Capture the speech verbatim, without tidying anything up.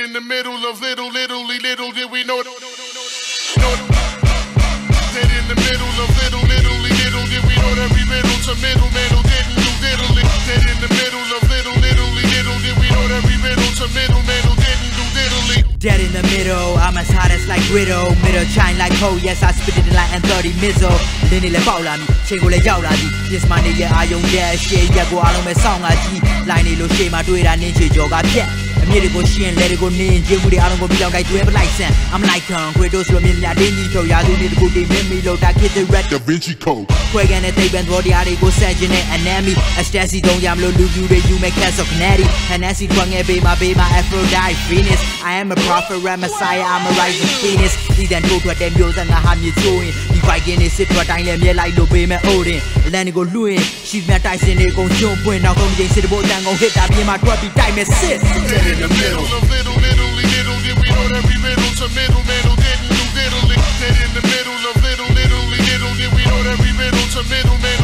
in the middle of little, little, little did we know. Dead in the middle of little, little, little did we know that we riddle to middleman who didn't do diddly. Dead in the middle of little, little, little did we know that we riddle to middleman who didn't do diddly. Dead in the middle, I'm as hot as like Widow. Middle shine like coal, yes I spit it in like N thirty Mizzle. Lini le bao la mi, chain ko le yaw la di. This money yeah I own yeah, shit yeah go along me sound like G. Line ni lo shit ma dui da nin chi jaw ga phet. A minute go shin, let it go nin, jim with the along go be out like twelve like sen. I'm like Kong, quit those lo min ya din ni to ya do need to go di me lo da kid the red Da Vinci Code. Quick and they bend body I go send it enemy. A stassi don't yam lo lu you you make cast of canary. And as he twang be my be my Aphrodite Venus. I am a prophet, a messiah, I'm a rising phoenix. He then go to them yours and I have you doing. If I get it, sit what I am, yeah, like no baby Odin. Then go Louis, she's my Tyson, they go jump when I come against the boat and go hit that be my trophy time and sit. Dead in the middle of little, little, little, did we know that we riddle to middleman who didn't do diddly. Dead in the middle of little, little, little, did we know that we riddle to middleman